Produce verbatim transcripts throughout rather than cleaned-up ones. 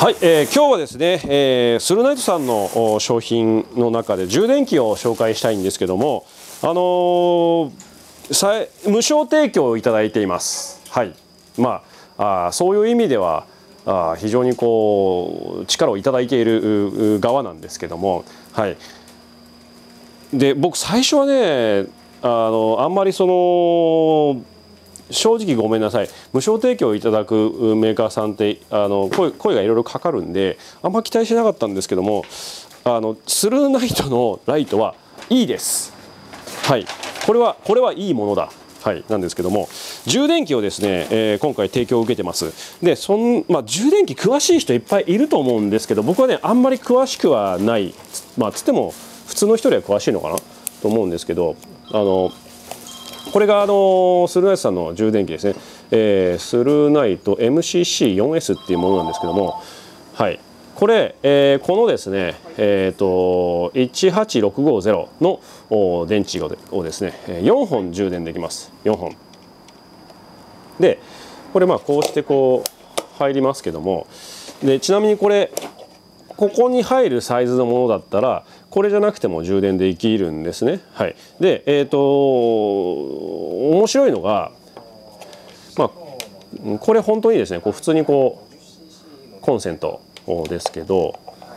はい、えー、今日はですね、えー、スルナイトさんの商品の中で充電器を紹介したいんですけども、あのー、無償提供をいただいています。はい、まあ、あそういう意味ではあ非常にこう力をいただいている側なんですけども、はい。で、僕最初はね、あのあんまりその正直ごめんなさい、無償提供いただくメーカーさんってあの 声, 声がいろいろかかるんであんま期待しなかったんですけども、あのスルーナイトのライトはいいです。はい、これはこれはいいものだ。はい、なんですけども、充電器をですね、えー、今回提供を受けてます。で、そんまあ、充電器詳しい人いっぱいいると思うんですけど、僕はねあんまり詳しくはない、まあつっても普通の人よりは詳しいのかなと思うんですけど、あのこれがあのスルーナイトさんの充電器ですね、えー、スルーナイト エムシーシーフォーエス っていうものなんですけども、はい、これ、えー、このですね、えー、といちはちろくごゼロの電池をですねよんほん充電できます。よんほんで、これまあこうしてこう入りますけども、でちなみにこれここに入るサイズのものだったらこれじゃなくても充電できるんですね。はい、で、えーと面白いのが、まあ、これ本当にですねこう普通にこうコンセントですけど、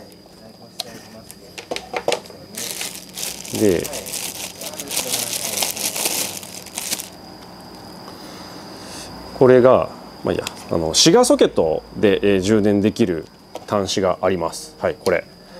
でこれがまあいいや、あのシガーソケットで、えー、充電できる端子があります。はい、これ。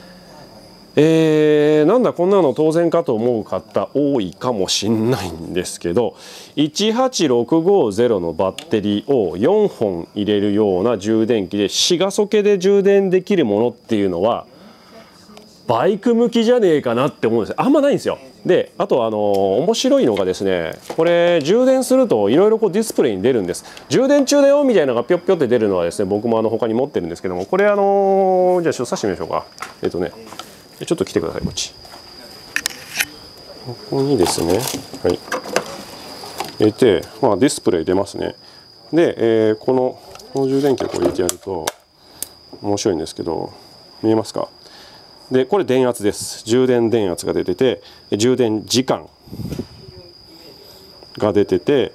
えー、なんだこんなの当然かと思う方多いかもしんないんですけど、いちはちろくごゼロのバッテリーをよんほん入れるような充電器でシガソケで充電できるものっていうのはバイク向きじゃねえかなって思うんですよ。あんまないんですよ。で、あとあの面白いのがですね、これ充電するといろいろこうディスプレイに出るんです。充電中だよみたいなのがぴょっぴょって出るのはですね、僕もあの他に持ってるんですけども、これあのじゃあちょっと挿してみましょうか。えっとねちょっと来てください、こっち。ここにですね、はい、入れて、まあ、ディスプレイ出ますね。で、えー、このこの充電器をこう入れてやると面白いんですけど、見えますか？で、これ電圧です。充電電圧が出てて、充電時間が出てて、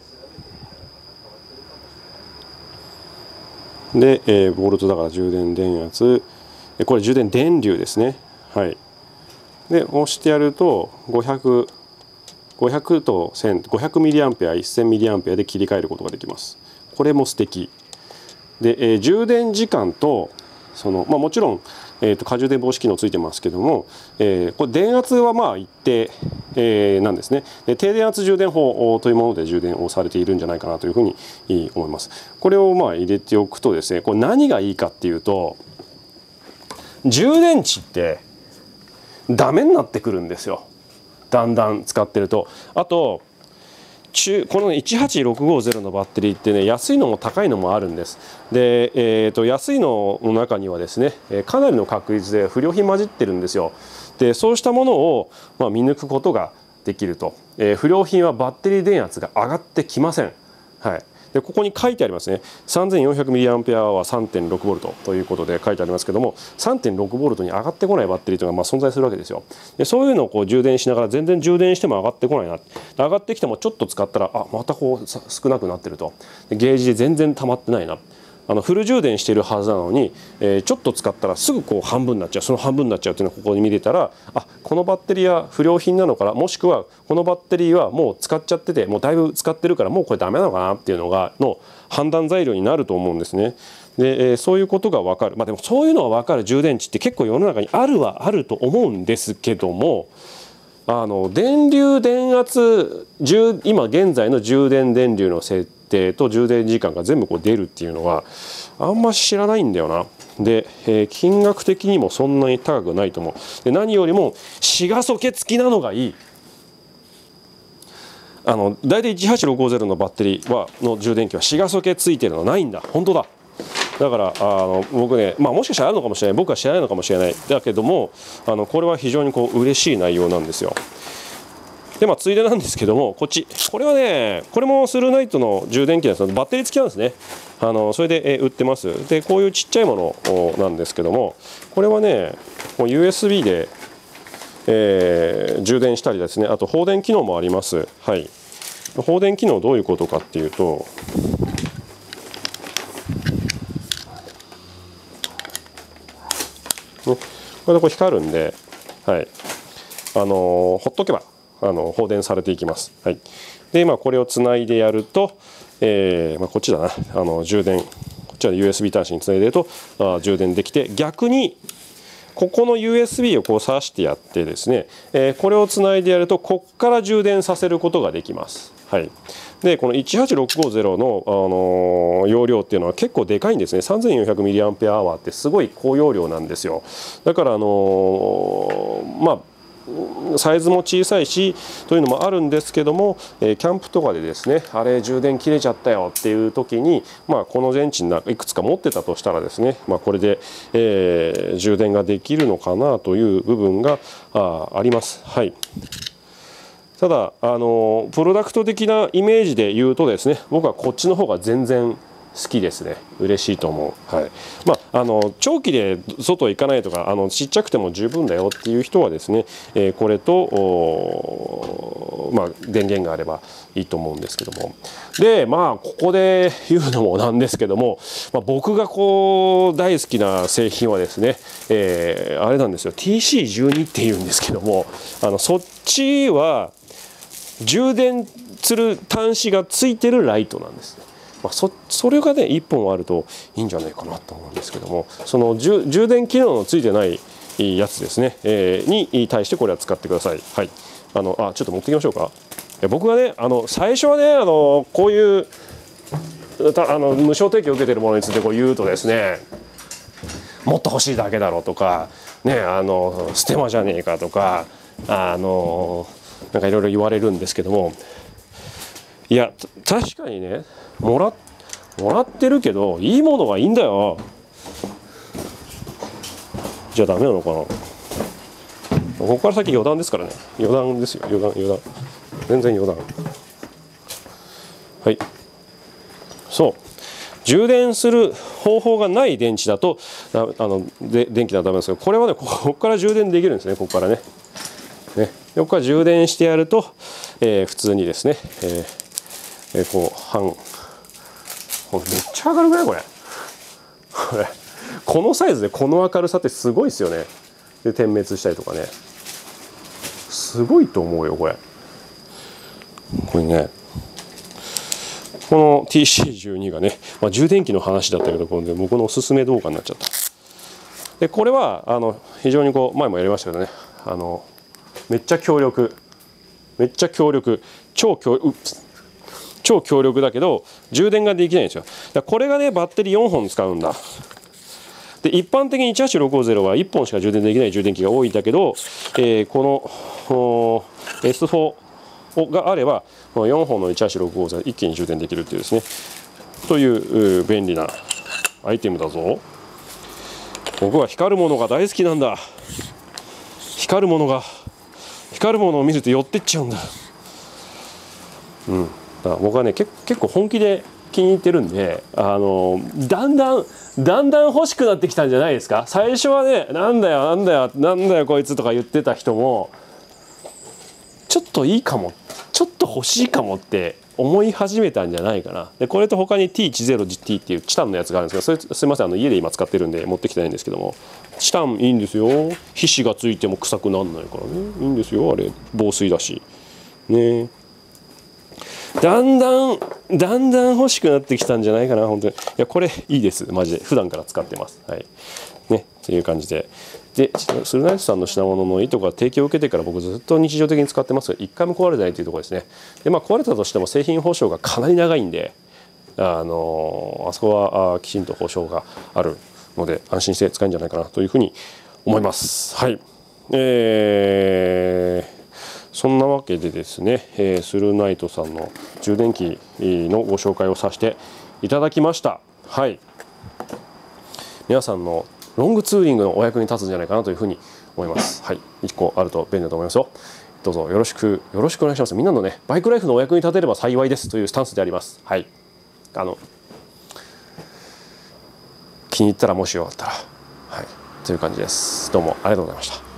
で、えー、ボルトだから充電電圧、これ充電電流ですね。はい、で押してやるとごひゃく、ごひゃくとせん、ごひゃくミリアンペア、せんミリアンペアで切り替えることができます。これも素敵で、えー、充電時間とその、まあ、もちろん、えー、と過充電防止機能ついてますけども、えー、これ電圧はまあ一定、えー、なんですね。で、低電圧充電法というもので充電をされているんじゃないかなというふうに思います。これをまあ入れておくとですね、これ何がいいかっていうと、充電池ってダメになってくるんですよ、だんだん使ってると。あと中このいちはちろくごゼロのバッテリーってね、安いのも高いのもあるんです。で、えー、と安いのの中にはですねかなりの確率で不良品混じってるんですよ。で、そうしたものを、まあ、見抜くことができると、えー、不良品はバッテリー電圧が上がってきません。はい、でここに書いてありますね。 さんぜんよんひゃくミリアンペア は さんてんろくボルト ということで書いてありますけども、 さんてんろくボルト に上がってこないバッテリーというのがまあ存在するわけですよ。でそういうのをこう充電しながら全然充電しても上がってこないな、上がってきてもちょっと使ったらあまたこう少なくなってると、でゲージで全然溜まってないな、あのフル充電しているはずなのに、えー、ちょっと使ったらすぐこう半分になっちゃう、その半分になっちゃうっていうのをここに見れたら、あこのバッテリーは不良品なのかな、もしくはこのバッテリーはもう使っちゃっててもうだいぶ使ってるからもうこれダメなのかなっていうのがの判断材料になると思うんですね。で、えー、そういうことが分かる、まあでもそういうのは分かる充電池って結構世の中にあるはあると思うんですけども、あの電流電圧今現在の充電電流の設定と充電時間が全部こう出るっていうのはあんま知らないんだよな。で、えー、金額的にもそんなに高くないと思う。で何よりもシガソケ付きなのがいい。あの大体いちはちろくごゼロのバッテリーはの充電器はシガソケ付いてるのないんだ。本当だ。だからあの僕ね、まあ、もしかしたらあるのかもしれない、僕は知らないのかもしれない、だけどもあのこれは非常にこう嬉しい内容なんですよ。 でまあついでなんですけども、こっちこれはね、これもスルーナイトの充電器なんですけど、バッテリー付きなんですね。あのそれで、え売ってます。でこういうちっちゃいものなんですけども、これはねもう ユーエスビー で、えー、充電したりですね、あと放電機能もあります。はい、放電機能どういうことかっていうと、ね、これでこう光るんで、はい、あのー、ほっとけばあの放電されていきます。はい、でまあこれをつないでやると、えーまあ、こっちだな、あの充電、こっちは ユーエスビー 端子につないでるとあ充電できて、逆にここの ユーエスビー をこう挿してやってですね、えー、これをつないでやるとこっから充電させることができます。はい、でこのいちはちろくごゼロの、あのー、容量っていうのは結構でかいんですね。 さんぜんよんひゃくミリアンペアアワー ってすごい高容量なんですよ。だからあのー、まあサイズも小さいしというのもあるんですけども、えー、キャンプとかでですね、あれ充電切れちゃったよっていう時に、まあ、この電池いくつか持ってたとしたらですね、まあ、これで、えー、充電ができるのかなという部分が あ, あります。はい、ただあのプロダクト的なイメージで言うとですね、僕はこっちの方が全然好きですね。嬉しいと思う。はい、まああの長期で外行かないとか、あのちっちゃくても十分だよっていう人はですね、えー、これとまあ電源があればいいと思うんですけども、でまあここで言うのもなんですけども、まあ、僕がこう大好きな製品はですね、えー、あれなんですよ、 ティーシーじゅうに っていうんですけども、あのそっちは充電する端子がついてるライトなんですね。まあ、そ, それがねいっぽんあるといいんじゃないかなと思うんですけども、その充電機能のついてないやつですね、えー、に対してこれは使ってください。はい、あのあちょっと持ってきましょうか。僕はね、あの最初はね、あのこういうあの無償提供を受けているものについてこう言うとですね、もっと欲しいだけだろうとか、ね、あのステマじゃねえかとか、あのなんかいろいろ言われるんですけども、いや確かにね、もらもらってるけどいいものがいいんだよ。じゃあダメなのかな。ここから先余談ですからね。余談ですよ、余談余談、全然余談。はい、そう充電する方法がない電池だとあので電気ではダメですけど、これはねここから充電できるんですね。ここからねねここから充電してやると、えー、普通にですね、えーえー、こう半これめっちゃ上がるぐらい、これこれこのサイズでこの明るさってすごいですよね。で点滅したりとかね、すごいと思うよこれ。これね、この ティーシーじゅうに がね、まあ、充電器の話だったけど、これ僕のおすすめ動画になっちゃった。でこれはあの非常にこう前もやりましたけどね、あのめっちゃ強力めっちゃ強力超強力超強力だけど充電ができないんですよ。だこれがねバッテリーよんほん使うんだ。で一般的にいちはちろくごゼロはいっぽんしか充電できない充電器が多いんだけど、えー、この エスフォー があればよんほんのいちはちろくごゼロ一気に充電できるっていうですね、という便利なアイテムだぞ。僕は光るものが大好きなんだ。光るものが光るものを見ると寄ってっちゃうんだ。うん、だから僕はね結構本気で気に入ってるんで、あのだんだんだんだん欲しくなってきたんじゃないですか。最初はね、なんだよなんだよなんだよこいつとか言ってた人も、ちょっといいかも、ちょっと欲しいかもって思い始めたんじゃないかな。でこれと他に ティーじゅうティー っていうチタンのやつがあるんですけど、それすいません、あの家で今使ってるんで持ってきてないんですけども、チタンいいんですよ。皮脂がついても臭くならないからね、いいんですよあれ、防水だしね。だんだんだんだん欲しくなってきたんじゃないかな本当に。いやこれいいですマジで、普段から使ってます。はいね、っていう感じで、でスルナイトさんの品物の意図が提供を受けてから僕ずっと日常的に使ってますが、一回も壊れてないというところですね。でまあ壊れたとしても製品保証がかなり長いんで、あのあそこはあきちんと保証があるので安心して使えるんじゃないかなというふうに思います。はい、えーそんなわけでですね、えー、スルーナイトさんの充電器のご紹介をさせていただきました。はい、皆さんのロングツーリングのお役に立つんじゃないかなというふうに思います。はい、いっこあると便利だと思いますよ。 どうぞよろしくよろしくお願いします。みんなのねバイクライフのお役に立てれば幸いですというスタンスであります。はい、あの気に入ったらもしよかったら、はい、という感じです。どうもありがとうございました。